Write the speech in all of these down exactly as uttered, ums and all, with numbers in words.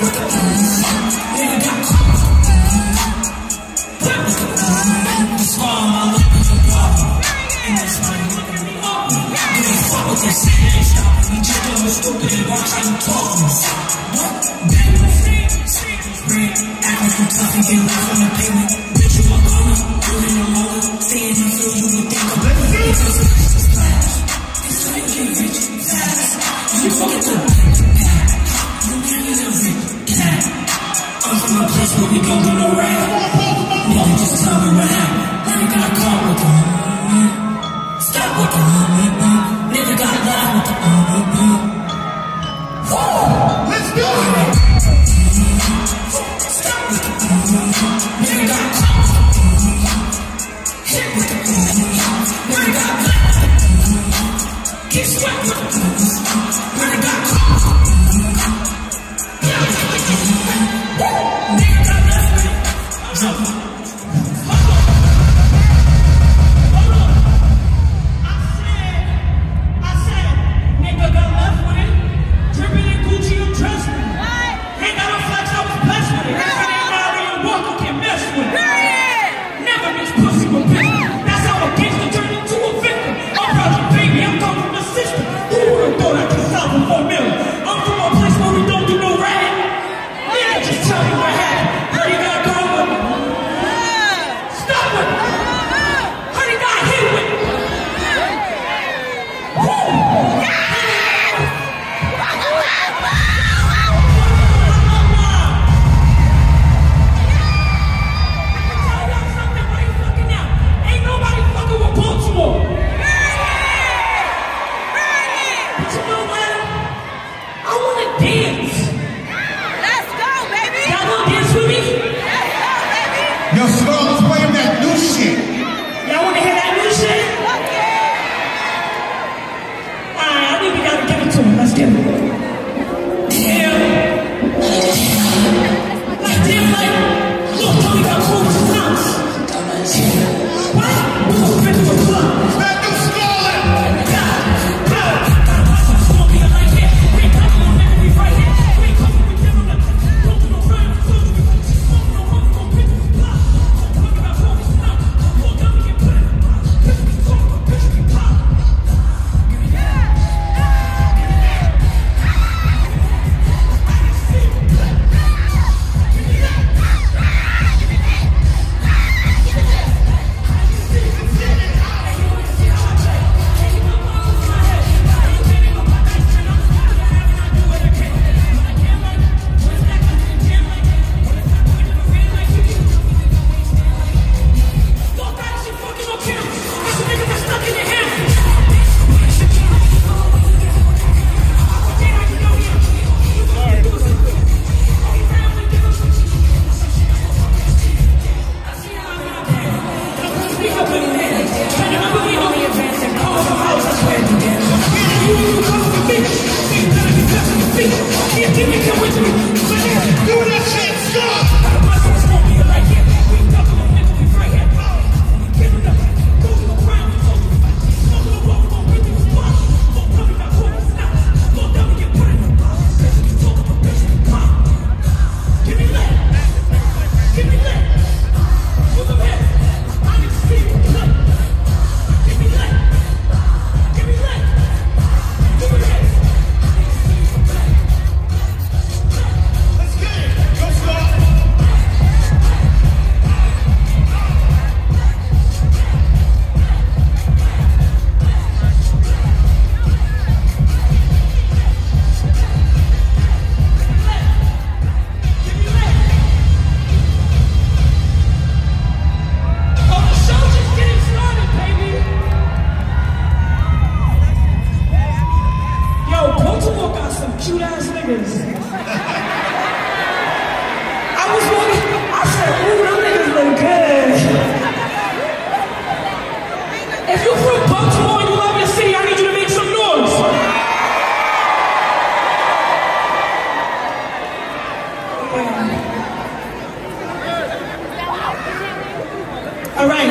All right.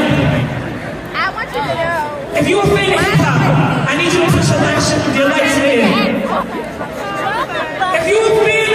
I want you to know. If you're a fan of hip hop, I need you to put your lights, your lights in. If you're a fan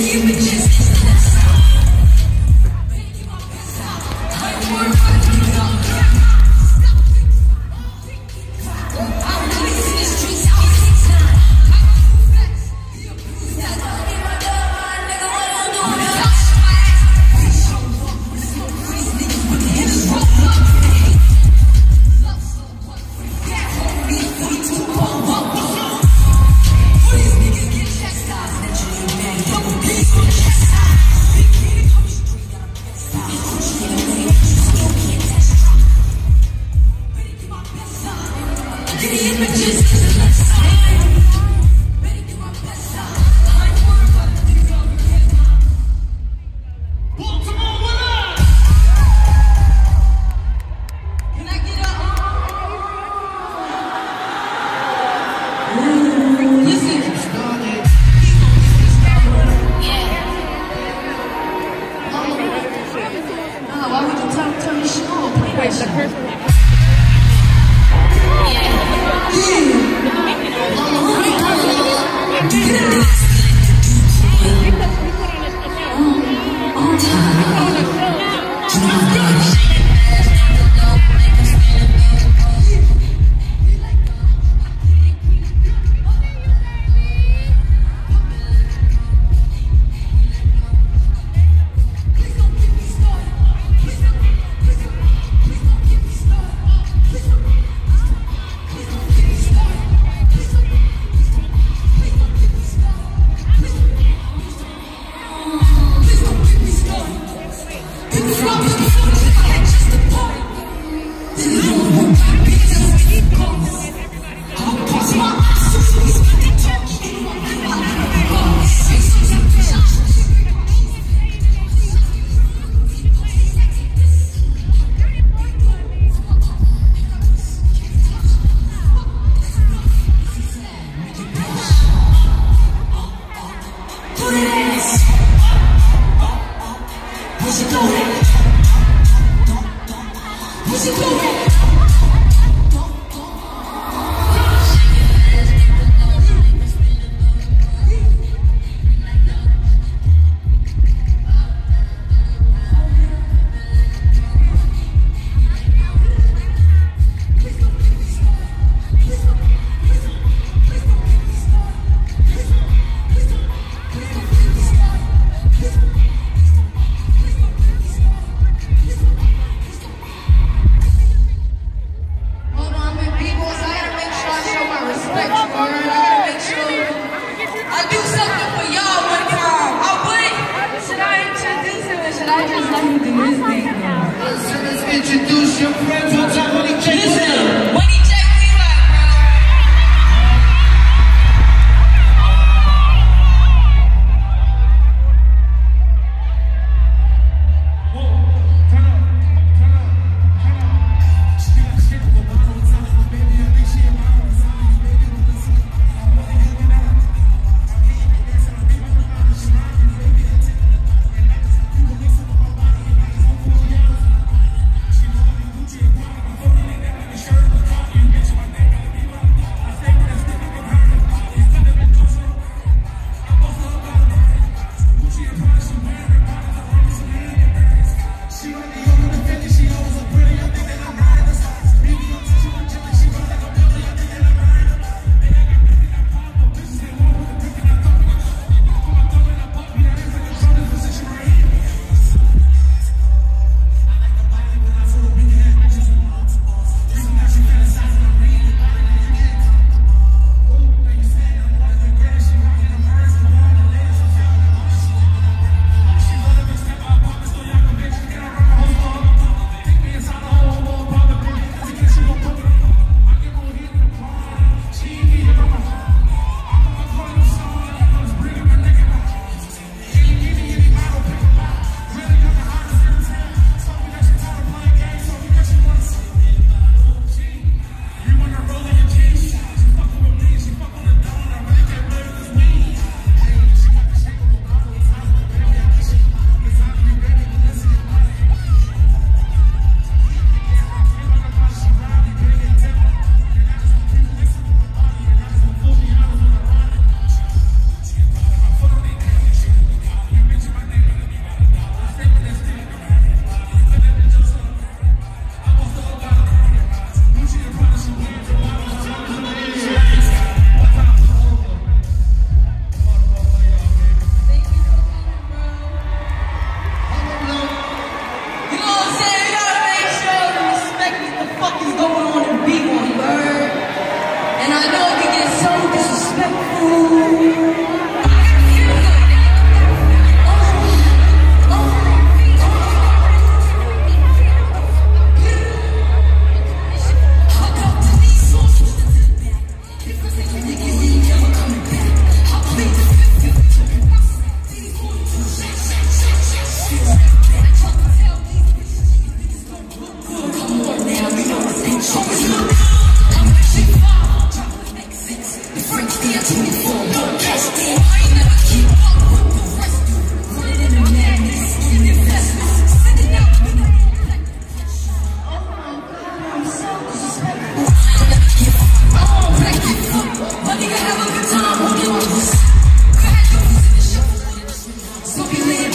Peace.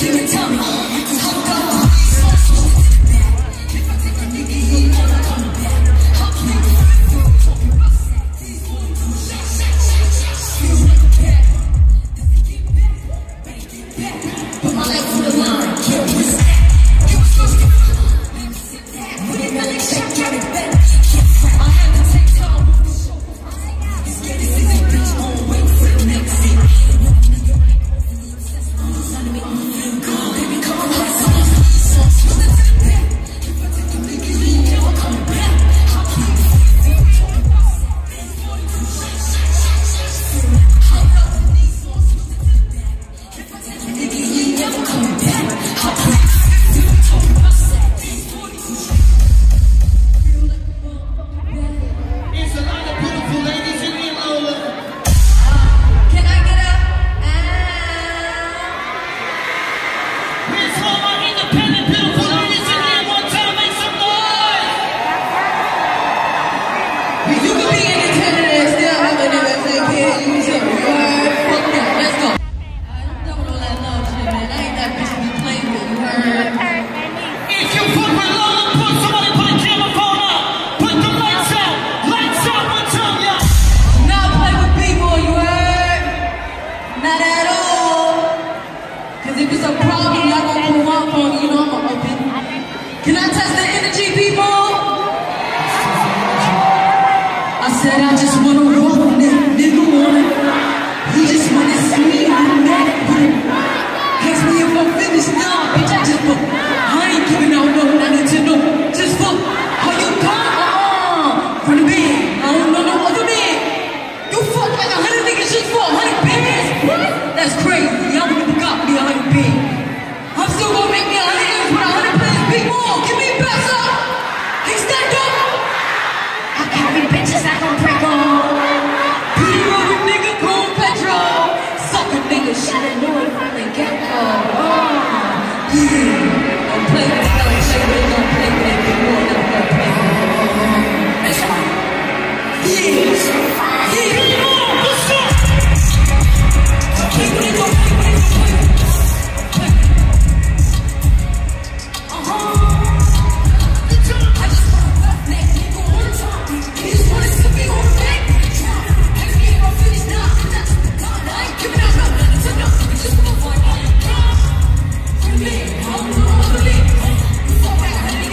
Just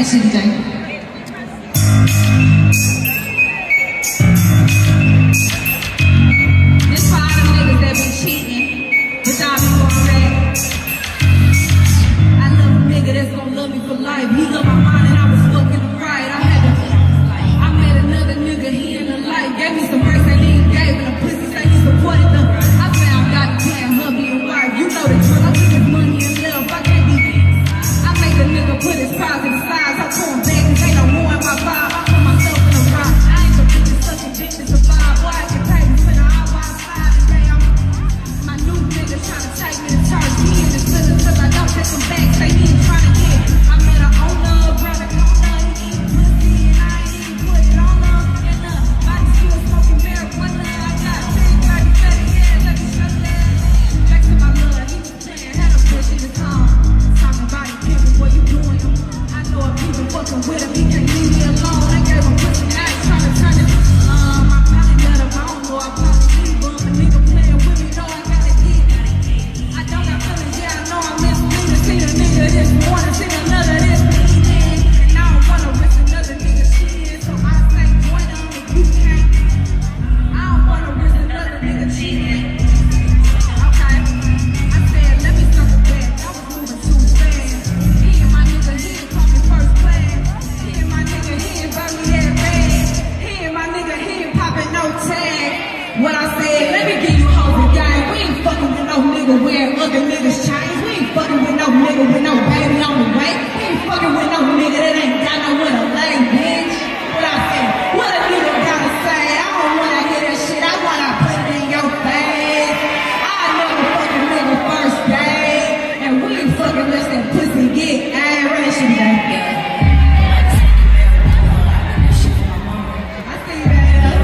that shit, D J. This for all them niggas that been cheating, but y'all be going red. I love a nigga that's gonna love me for life. He loved my mind and I was fucking him right. I had to, I met another nigga, he in the light. Gave me some breaks that he ain't gave, and the pussy say he supported them. I found out he playing hubby and wife. You know the truth, I took his money and left. I can't be I made the nigga put his pride to the side. I told him back, cause ain't no more in my vibe. I put myself in a rock. I ain't the bitch, such a bitch to survive. Boy, I can pay me when I all outside. And day I'm my new nigga trying to take me to church. He in the center cause I don't take him back. Say he ain't trying to get. I met a owner, brother, owner. He eat pussy and I ain't even put it on her. And uh, body still smoking marijuana. I got ten, thirty, thirty, yeah, let me show that. Back to my blood, he was playing, had a push in his arm. Talking about it, pimping, what you doing? I know if he been fucking with him, he can't leave me alone. I gave him pussy, I ain't trying to turn it. Um, I probably let him, I don't know, I probably leave him. A nigga playing with me, know I gotta get. I don't got feelings, yeah, I know I miss me. To see a nigga this morning, see another this evening. And I don't wanna risk another nigga cheating, so I say join him if you can't. I don't wanna risk another nigga cheating. Okay, I said, let me circle back. I was moving too fast. He and my nigga, he ain't talking first class. He and my nigga, he ain't buy me that red. He and my nigga, he ain't popping no tag. What I said, let me give you hoes a game. We ain't fucking with no nigga wearing other niggas' chains. We ain't fucking with no nigga with no baby on the way. We ain't fucking with no nigga that ain't got nowhere to lay, bitch. What I said, what a nigga gotta say? I don't wanna hear that shit. I wanna put it in your face. I never fucking nigga first day. And we ain't fucking unless that pussy get aggravation, baby. I see that.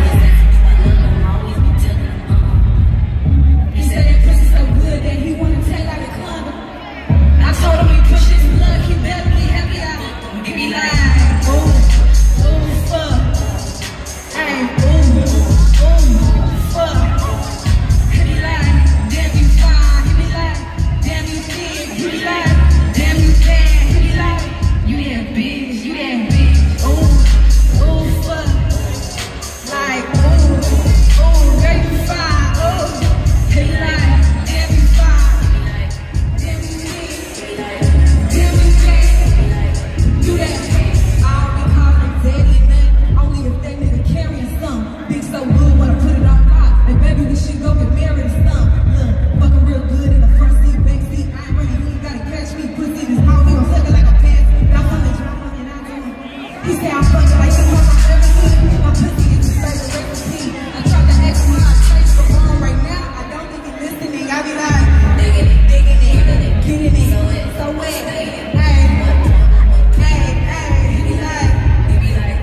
He said that pussy so good that he wanna take out the club. I told him he push his blood, he better be happy out. He be like, ooh, ooh, fuck. Hey, ooh, ooh, fuck. He be like, damn you fine. He be like, damn you big. He be like, damn you bad. He be like, you that big, you that big. Ooh, ooh, fuck. Like, ooh, ooh, girl you fine. Ooh, he be like, damn you fine. Damn you big. Damn you bad. You that big. I don't be calling daddy man. Only if that nigga carrying some. Big so good, wanna put it on God. And baby, we should go get married or something. Look, fucking real good in the front seat, back seat. I ain't ready, you ain't gotta catch me. Pussy this mouth, he gon' suck it like a pants. Y'all fucking drama and I do. He say I'm fucking like this on my everything. My pussy is his favorite recipe. I tried to ask him how I taste the wrong right now. I don't think he listening. I be like, digging it, digging it, getting it. So wet, hey, hey, hey. He be like, he be like.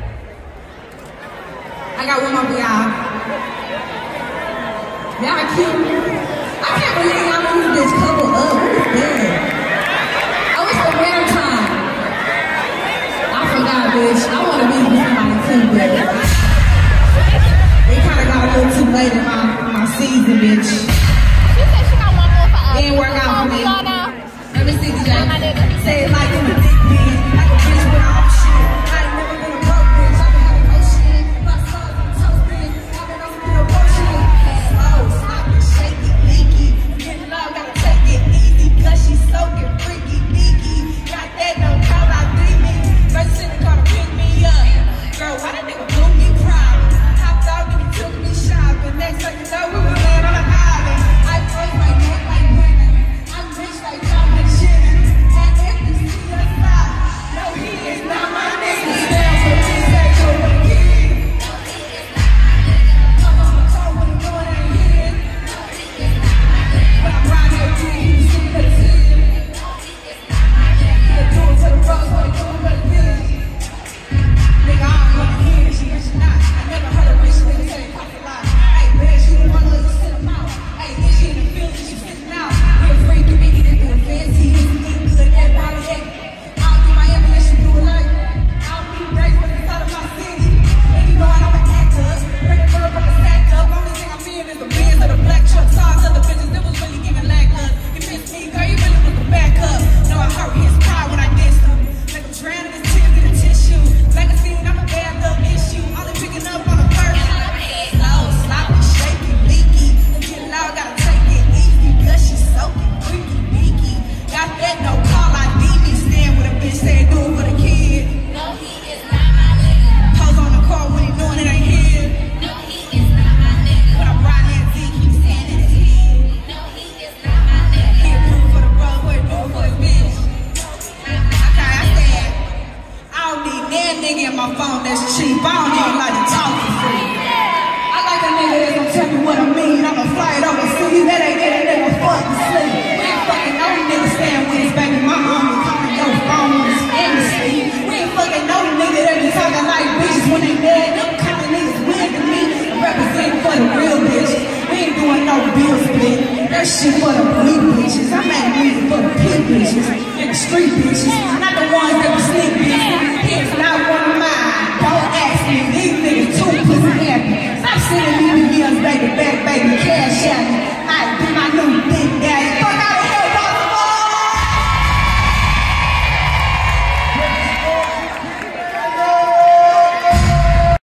I got one more for y'all. Y'all cute. I can't believe y'all moved this couple up. What is that? Oh, it's the winter time. I forgot, bitch. I want to be with somebody too, but they kind of got a little too late in my, my season, bitch. She said she got one more for us. It didn't work out for me. Y'all know? Let me see, D J. My nigga. Say it like in the big band, like a bitch with all shit. I ain't never been a broke bitch. I've been having no shit. My son's been toasting. I've been on some real bullshit. Slow, sloppy, shaky, leaky. Getting low, gotta take it easy, cause she's so no bill split. That shit for the blue bitches. I make music for the pig bitches and the street bitches.